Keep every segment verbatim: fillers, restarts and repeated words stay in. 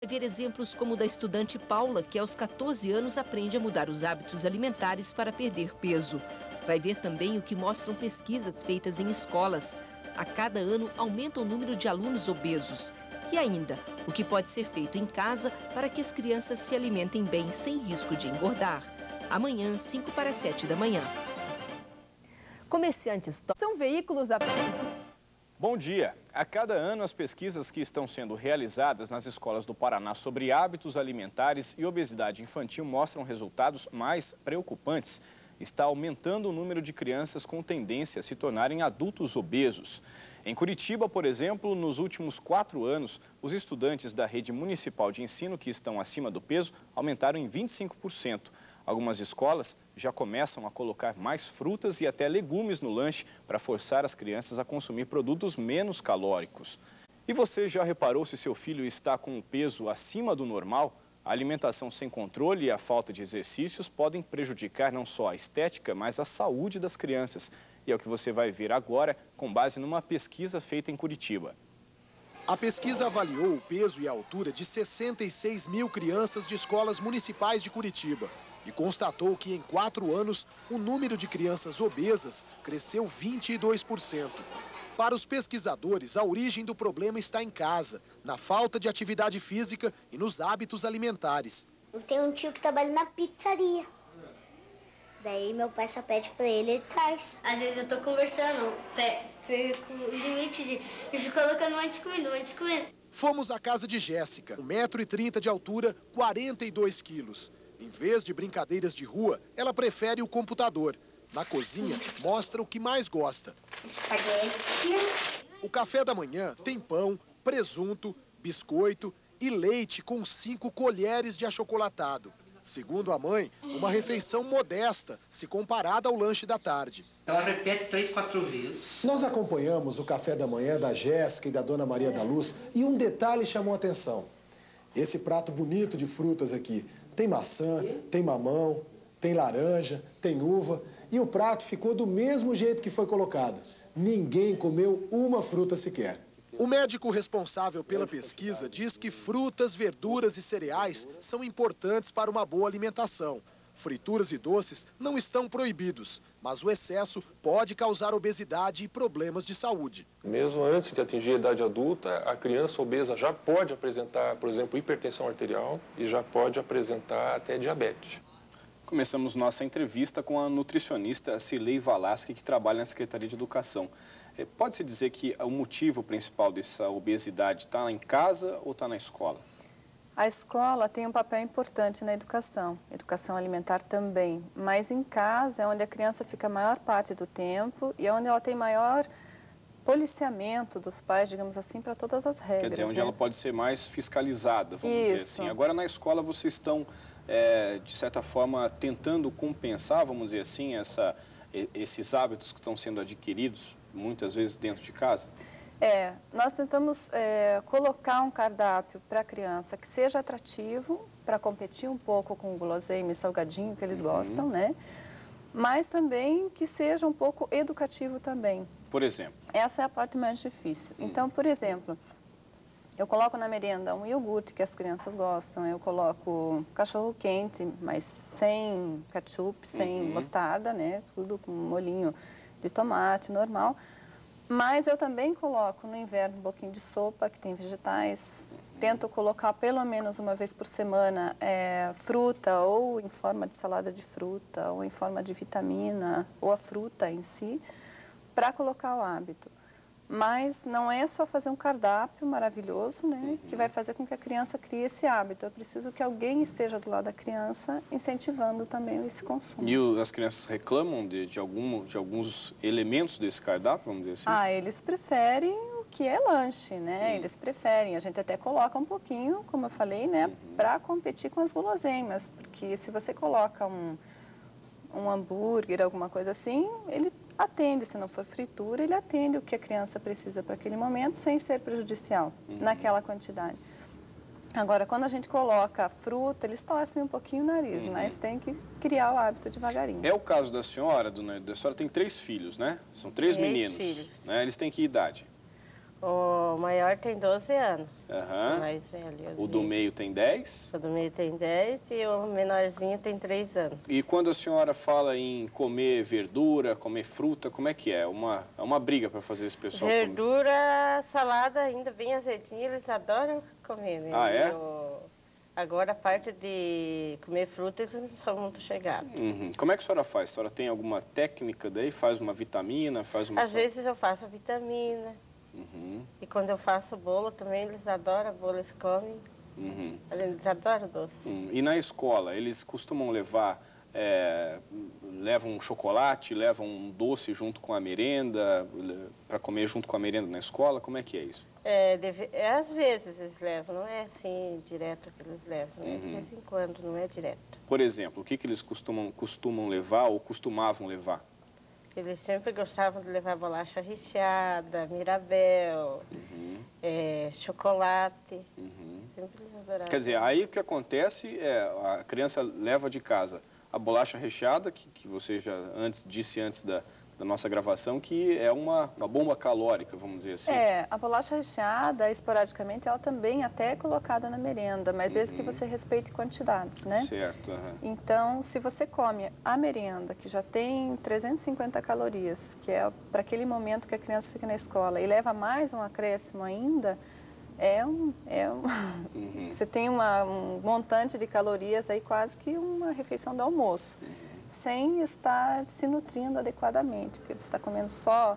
ver exemplos como o da estudante Paula, que aos quatorze anos aprende a mudar os hábitos alimentares para perder peso. Vai ver também o que mostram pesquisas feitas em escolas. A cada ano aumenta o número de alunos obesos. E ainda, o que pode ser feito em casa para que as crianças se alimentem bem sem risco de engordar. Amanhã, cinco para sete da manhã. Comerciantes são veículos da... Bom dia. A cada ano, as pesquisas que estão sendo realizadas nas escolas do Paraná sobre hábitos alimentares e obesidade infantil mostram resultados mais preocupantes. Está aumentando o número de crianças com tendência a se tornarem adultos obesos. Em Curitiba, por exemplo, nos últimos quatro anos, os estudantes da rede municipal de ensino que estão acima do peso aumentaram em vinte e cinco por cento. Algumas escolas já começam a colocar mais frutas e até legumes no lanche para forçar as crianças a consumir produtos menos calóricos. E você já reparou se seu filho está com um peso acima do normal? A alimentação sem controle e a falta de exercícios podem prejudicar não só a estética, mas a saúde das crianças. E é o que você vai ver agora, com base numa pesquisa feita em Curitiba. A pesquisa avaliou o peso e a altura de sessenta e seis mil crianças de escolas municipais de Curitiba e constatou que em quatro anos o número de crianças obesas cresceu vinte e dois por cento. Para os pesquisadores, a origem do problema está em casa, na falta de atividade física e nos hábitos alimentares. Eu tenho um tio que trabalha na pizzaria. Daí meu pai só pede pra ele, ele traz. Às vezes eu tô conversando, perco o limite de... Eu fico colocando um anticomida, um anticomida. Fomos à casa de Jéssica, um metro e trinta de altura, quarenta e dois quilos. Em vez de brincadeiras de rua, ela prefere o computador. Na cozinha, mostra o que mais gosta. Espaguete. O café da manhã tem pão, presunto, biscoito e leite com cinco colheres de achocolatado. Segundo a mãe, uma refeição modesta, se comparada ao lanche da tarde. Ela repete três, quatro vezes. Nós acompanhamos o café da manhã da Jéssica e da Dona Maria da Luz e um detalhe chamou a atenção. Esse prato bonito de frutas aqui. Tem maçã, tem mamão, tem laranja, tem uva e o prato ficou do mesmo jeito que foi colocado. Ninguém comeu uma fruta sequer. O médico responsável pela pesquisa diz que frutas, verduras e cereais são importantes para uma boa alimentação. Frituras e doces não estão proibidos, mas o excesso pode causar obesidade e problemas de saúde. Mesmo antes de atingir a idade adulta, a criança obesa já pode apresentar, por exemplo, hipertensão arterial e já pode apresentar até diabetes. Começamos nossa entrevista com a nutricionista Cilei Valasque, que trabalha na Secretaria de Educação. Pode-se dizer que o motivo principal dessa obesidade está em casa ou está na escola? A escola tem um papel importante na educação, educação alimentar também, mas em casa é onde a criança fica a maior parte do tempo e é onde ela tem maior policiamento dos pais, digamos assim, para todas as regras. Quer dizer, onde né? ela pode ser mais fiscalizada, vamos Isso. dizer assim. Agora, na escola, vocês estão, é, de certa forma, tentando compensar, vamos dizer assim, essa, esses hábitos que estão sendo adquiridos, muitas vezes, dentro de casa? É, nós tentamos é, colocar um cardápio para a criança que seja atrativo, para competir um pouco com o guloseima e salgadinho que eles uhum. gostam, né? Mas também que seja um pouco educativo também. Por exemplo? Essa é a parte mais difícil. Uhum. Então, por exemplo, eu coloco na merenda um iogurte que as crianças gostam, eu coloco cachorro quente, mas sem ketchup, sem uhum. mostarda, né? Tudo com molhinho de tomate normal. Mas eu também coloco no inverno um pouquinho de sopa, que tem vegetais. Tento colocar pelo menos uma vez por semana é, fruta, ou em forma de salada de fruta, ou em forma de vitamina, ou a fruta em si, para colocar o hábito. Mas não é só fazer um cardápio maravilhoso, né, uhum. que vai fazer com que a criança crie esse hábito. É preciso que alguém esteja do lado da criança, incentivando também esse consumo. E o, as crianças reclamam de, de, algum, de alguns elementos desse cardápio, vamos dizer assim? Ah, eles preferem o que é lanche, né? Uhum. Eles preferem. A gente até coloca um pouquinho, como eu falei, né, uhum. para competir com as guloseimas. Porque se você coloca um, um hambúrguer, alguma coisa assim, ele atende, se não for fritura, ele atende o que a criança precisa para aquele momento, sem ser prejudicial, uhum. naquela quantidade. Agora, quando a gente coloca fruta, eles torcem um pouquinho o nariz, uhum. mas tem que criar o hábito devagarinho. É o caso da senhora, dona, a senhora tem três filhos, né? São três, três meninos. Filhos. Né? Eles têm que idade? O maior tem doze anos. Aham. O mais velho. O do meio tem dez? O do meio tem dez e o menorzinho tem três anos. E quando a senhora fala em comer verdura, comer fruta, como é que é? Uma, é uma briga para fazer esse pessoal comer? Verdura, salada ainda bem azedinha, eles adoram comer. Né? Ah, é? O... Agora, a parte de comer fruta, eles não são muito chegados. Uhum. Como é que a senhora faz? A senhora tem alguma técnica daí? Faz uma vitamina? Faz uma... Às vezes eu faço a vitamina. Uhum. E quando eu faço bolo também, eles adoram bolo, eles comem. Uhum. Eles adoram doce. Uhum. E na escola, eles costumam levar, é, levam um chocolate, levam um doce junto com a merenda, para comer junto com a merenda na escola? Como é que é isso? É, deve, é, às vezes eles levam, não é assim direto que eles levam, né? Uhum. De vez em quando, não é direto. Por exemplo, o que, que eles costumam, costumam levar ou costumavam levar? Eles sempre gostavam de levar bolacha recheada, mirabel, Uhum. é, chocolate. Uhum. Sempre eles adoravam. Quer dizer, aí o que acontece é a criança leva de casa a bolacha recheada, que, que você já antes disse antes da, da nossa gravação, que é uma, uma bomba calórica, vamos dizer assim. É, a bolacha recheada, esporadicamente, ela também até é colocada na merenda, mas Uhum. desde que você respeite quantidades, né? Certo. Uhum. Então, se você come a merenda, que já tem trezentas e cinquenta calorias, que é para aquele momento que a criança fica na escola, e leva mais um acréscimo ainda, é um... É um... Uhum. Você tem uma, um montante de calorias aí, quase que uma refeição do almoço, uhum. sem estar se nutrindo adequadamente, porque você está comendo só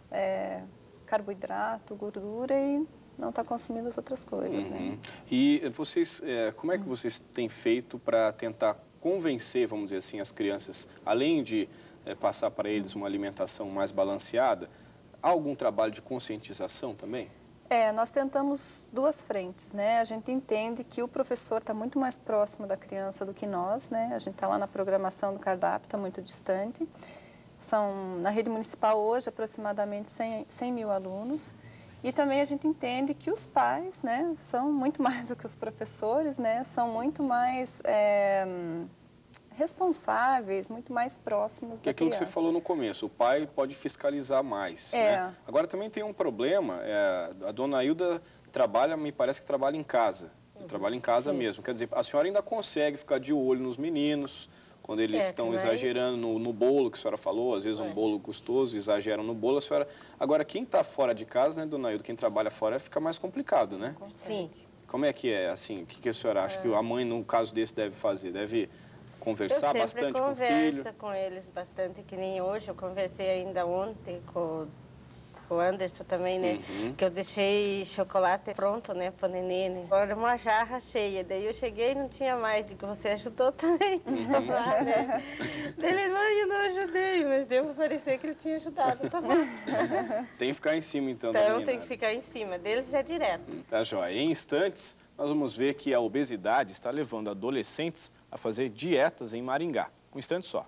é, carboidrato, gordura e não está consumindo as outras coisas, Uhum. né? E vocês, é, como é que vocês têm feito para tentar convencer, vamos dizer assim, as crianças, além de é, passar para eles uma alimentação mais balanceada, há algum trabalho de conscientização também? É, nós tentamos duas frentes, né? A gente entende que o professor está muito mais próximo da criança do que nós, né? A gente está lá na programação do cardápio, está muito distante. São, na rede municipal hoje, aproximadamente cem mil alunos. E também a gente entende que os pais, né, são muito mais do que os professores, né? São muito mais é, responsáveis, muito mais próximos da criança. Que é aquilo que você falou no começo, o pai pode fiscalizar mais, é. né? Agora também tem um problema, é, a dona Hilda trabalha, me parece que trabalha em casa, uhum. trabalha em casa Sim. mesmo, quer dizer, a senhora ainda consegue ficar de olho nos meninos, quando eles é, estão mais... exagerando no, no bolo que a senhora falou, às vezes é. um bolo gostoso, exageram no bolo, a senhora... Agora, quem está fora de casa, né, dona Hilda, quem trabalha fora, fica mais complicado, né? Sim. Como é que é, assim, o que, que a senhora acha é. que a mãe, num caso desse, deve fazer? Deve conversar bastante com o filho? Eu sempre converso com eles bastante, que nem hoje, eu conversei ainda ontem com o Anderson também, né? Uhum. Que eu deixei chocolate pronto, né, para o neném, né? Olha, uma jarra cheia. Daí eu cheguei e não tinha mais, digo, você ajudou também. Uhum. Lá, né? Ele, não, eu não ajudei, mas deu para parecer que ele tinha ajudado também. Tem que ficar em cima, então, Então, da tem que ficar em cima. Deles é direto. Tá, joia. Em instantes, nós vamos ver que a obesidade está levando adolescentes a fazer dietas em Maringá. Um instante só.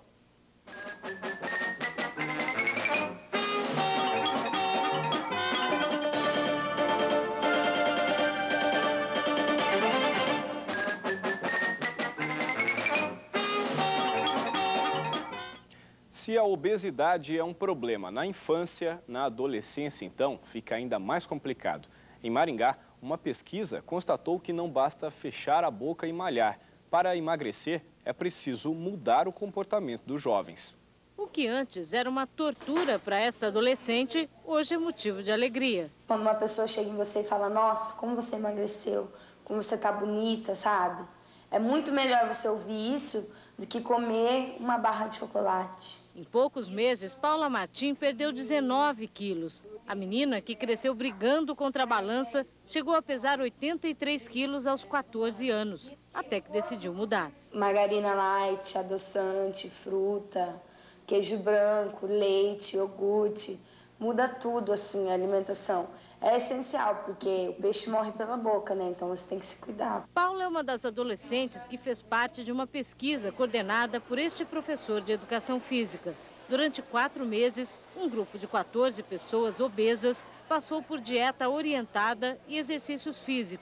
Se a obesidade é um problema na infância, na adolescência, então, fica ainda mais complicado. Em Maringá, uma pesquisa constatou que não basta fechar a boca e malhar. Para emagrecer, é preciso mudar o comportamento dos jovens. O que antes era uma tortura para essa adolescente, hoje é motivo de alegria. Quando uma pessoa chega em você e fala, nossa, como você emagreceu, como você tá bonita, sabe? É muito melhor você ouvir isso do que comer uma barra de chocolate. Em poucos meses, Paula Martim perdeu dezenove quilos. A menina, que cresceu brigando contra a balança, chegou a pesar oitenta e três quilos aos quatorze anos, até que decidiu mudar. Margarina light, adoçante, fruta, queijo branco, leite, iogurte, muda tudo assim a alimentação. É essencial, porque o peixe morre pela boca, né? Então você tem que se cuidar. Paula é uma das adolescentes que fez parte de uma pesquisa coordenada por este professor de educação física. Durante quatro meses, um grupo de quatorze pessoas obesas passou por dieta orientada e exercícios físicos.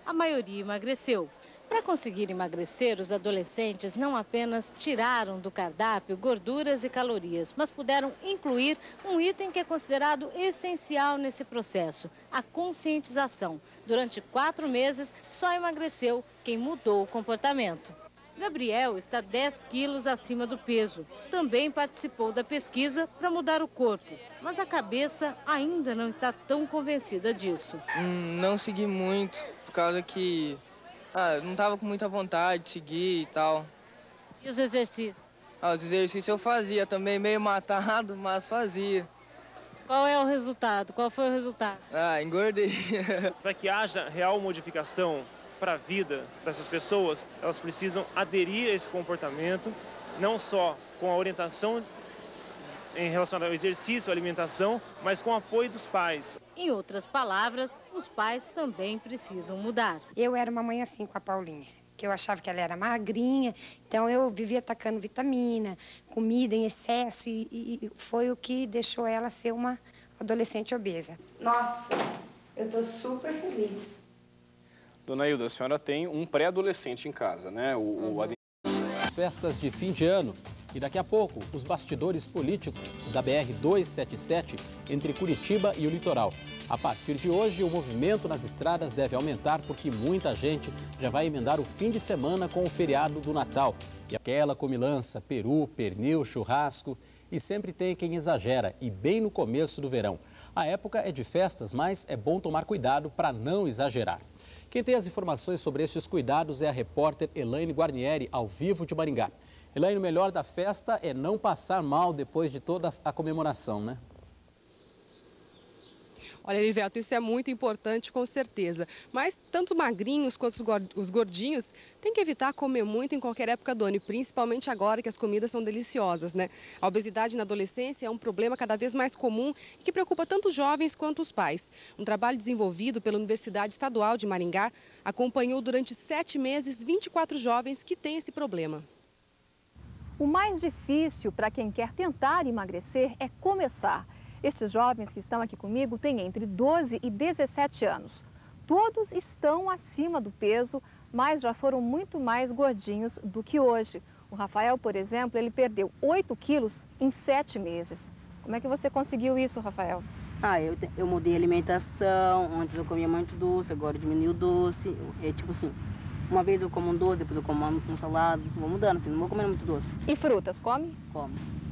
a maioria emagreceu. Para conseguir emagrecer, os adolescentes não apenas tiraram do cardápio gorduras e calorias, mas puderam incluir um item que é considerado essencial nesse processo, a conscientização. Durante quatro meses, só emagreceu quem mudou o comportamento. Gabriel está dez quilos acima do peso. Também participou da pesquisa para mudar o corpo, mas a cabeça ainda não está tão convencida disso. Hum, não segui muito, por causa que ah, não estava com muita vontade de seguir e tal. E os exercícios? Ah, os exercícios eu fazia também, meio matado, mas fazia. Qual é o resultado? Qual foi o resultado? Ah, engordei. Para que haja real modificação para a vida dessas pessoas, elas precisam aderir a esse comportamento, não só com a orientação em relação ao exercício, à alimentação, mas com o apoio dos pais. Em outras palavras, os pais também precisam mudar. Eu era uma mãe assim com a Paulinha, que eu achava que ela era magrinha, então eu vivia atacando vitamina, comida em excesso e, e foi o que deixou ela ser uma adolescente obesa. Nossa, eu tô super feliz. Dona Hilda, a senhora tem um pré-adolescente em casa, né? O, uhum. o... Festas de fim de ano. E daqui a pouco, os bastidores políticos da B R duzentos e setenta e sete entre Curitiba e o litoral. A partir de hoje, o movimento nas estradas deve aumentar porque muita gente já vai emendar o fim de semana com o feriado do Natal. E aquela comilança, peru, pernil, churrasco. E sempre tem quem exagera, e bem no começo do verão. A época é de festas, mas é bom tomar cuidado para não exagerar. Quem tem as informações sobre estes cuidados é a repórter Elaine Guarnieri, ao vivo de Maringá. Elaine, o melhor da festa é não passar mal depois de toda a comemoração, né? Olha, Erivelto, isso é muito importante, com certeza. Mas tanto os magrinhos quanto os gordinhos têm que evitar comer muito em qualquer época do ano, e principalmente agora que as comidas são deliciosas, né? A obesidade na adolescência é um problema cada vez mais comum e que preocupa tanto os jovens quanto os pais. Um trabalho desenvolvido pela Universidade Estadual de Maringá acompanhou durante sete meses vinte e quatro jovens que têm esse problema. O mais difícil para quem quer tentar emagrecer é começar. Estes jovens que estão aqui comigo têm entre doze e dezessete anos. Todos estão acima do peso, mas já foram muito mais gordinhos do que hoje. O Rafael, por exemplo, ele perdeu oito quilos em sete meses. Como é que você conseguiu isso, Rafael? Ah, eu, eu mudei a alimentação. Antes eu comia muito doce, agora eu diminui o doce. É tipo assim, uma vez eu como um doce, depois eu como um salada. Vou mudando, assim, não vou comendo muito doce. E frutas, come? Como.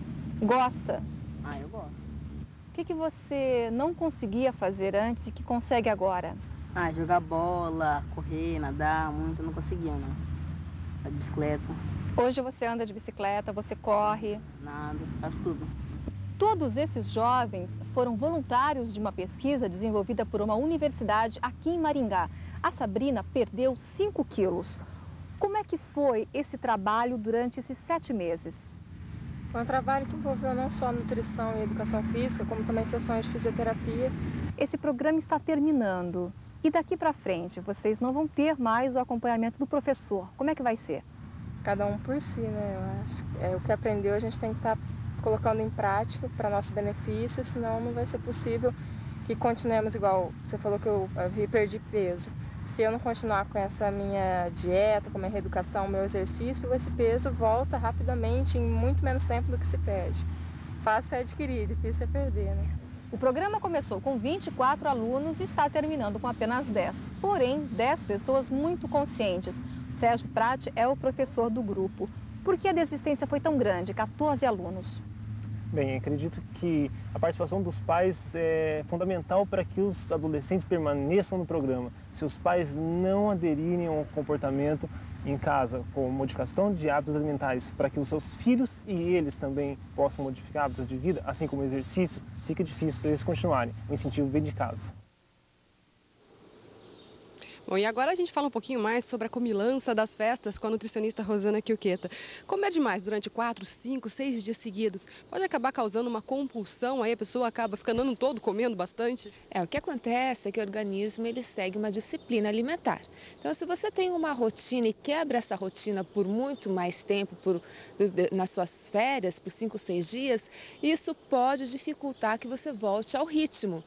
Gosta? Ah, eu gosto. O que, que você não conseguia fazer antes e que consegue agora? Ah, jogar bola, correr, nadar, muito, eu não conseguia, não. A bicicleta. Hoje você anda de bicicleta, você corre? Nada, faço tudo. Todos esses jovens foram voluntários de uma pesquisa desenvolvida por uma universidade aqui em Maringá. A Sabrina perdeu cinco quilos. Como é que foi esse trabalho durante esses sete meses? Foi um trabalho que envolveu não só nutrição e educação física, como também sessões de fisioterapia. Esse programa está terminando. E daqui para frente, vocês não vão ter mais o acompanhamento do professor. Como é que vai ser? Cada um por si, né? Eu acho que é, o que aprendeu a gente tem que estar colocando em prática para nosso benefício, senão não vai ser possível que continuemos igual. Você falou que eu havia perdi peso. Se eu não continuar com essa minha dieta, com a minha reeducação, meu exercício, esse peso volta rapidamente em muito menos tempo do que se perde. Fácil é adquirir, difícil é perder, né? O programa começou com vinte e quatro alunos e está terminando com apenas dez. Porém, dez pessoas muito conscientes. O Sérgio Prati é o professor do grupo. Por que a desistência foi tão grande, quatorze alunos? Bem, acredito que a participação dos pais é fundamental para que os adolescentes permaneçam no programa. Se os pais não aderirem ao comportamento em casa, com modificação de hábitos alimentares, para que os seus filhos e eles também possam modificar hábitos de vida, assim como o exercício, fica difícil para eles continuarem. O incentivo vem de casa. Bom, e agora a gente fala um pouquinho mais sobre a comilança das festas com a nutricionista Rosana Chiuqueta. Comer demais durante quatro, cinco, seis dias seguidos pode acabar causando uma compulsão, aí a pessoa acaba ficando ano todo comendo bastante? É, o que acontece é que o organismo ele segue uma disciplina alimentar. Então, se você tem uma rotina e quebra essa rotina por muito mais tempo, por, nas suas férias, por cinco, seis dias, isso pode dificultar que você volte ao ritmo.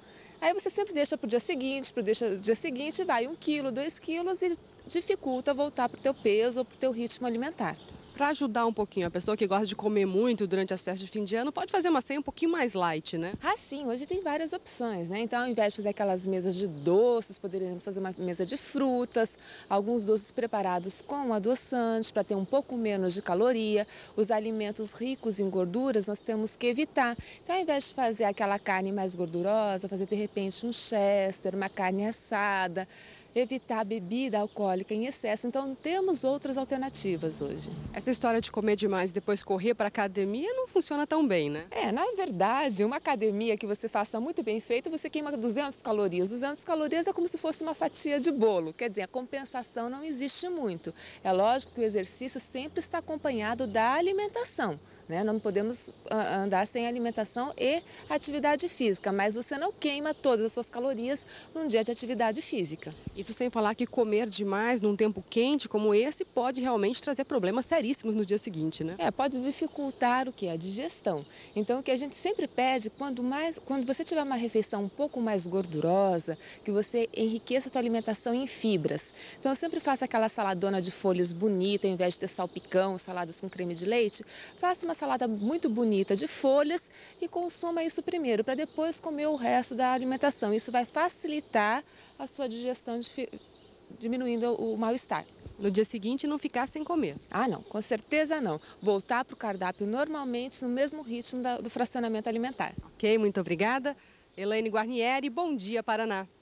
Aí você sempre deixa para o dia seguinte, para o dia seguinte vai um quilo, dois quilos e dificulta voltar para o teu peso ou para o teu ritmo alimentar. Para ajudar um pouquinho, a pessoa que gosta de comer muito durante as festas de fim de ano pode fazer uma ceia um pouquinho mais light, né? Ah, sim, hoje tem várias opções, né? Então, ao invés de fazer aquelas mesas de doces, poderíamos fazer uma mesa de frutas, alguns doces preparados com adoçante para ter um pouco menos de caloria. Os alimentos ricos em gorduras nós temos que evitar. Então, ao invés de fazer aquela carne mais gordurosa, fazer de repente um chester, uma carne assada, evitar a bebida alcoólica em excesso. Então, temos outras alternativas hoje. Essa história de comer demais e depois correr para a academia não funciona tão bem, né? É, na verdade, uma academia que você faça muito bem feita, você queima duzentas calorias. duzentas calorias é como se fosse uma fatia de bolo. Quer dizer, a compensação não existe muito. É lógico que o exercício sempre está acompanhado da alimentação, né? Não podemos andar sem alimentação e atividade física, mas você não queima todas as suas calorias num dia de atividade física. Isso sem falar que comer demais num tempo quente como esse pode realmente trazer problemas seríssimos no dia seguinte, né? É, pode dificultar o que? A digestão. Então, o que a gente sempre pede, quando, mais, quando você tiver uma refeição um pouco mais gordurosa, que você enriqueça a sua alimentação em fibras. Então, eu sempre faço aquela saladona de folhas bonita, ao invés de ter salpicão, saladas com creme de leite, faça uma salada muito bonita de folhas e consuma isso primeiro, para depois comer o resto da alimentação. Isso vai facilitar a sua digestão, diminuindo o mal-estar. No dia seguinte não ficar sem comer? Ah, não, com certeza não. Voltar para o cardápio normalmente no mesmo ritmo da, do fracionamento alimentar. Ok, muito obrigada. Elaine Guarnieri, Bom Dia Paraná.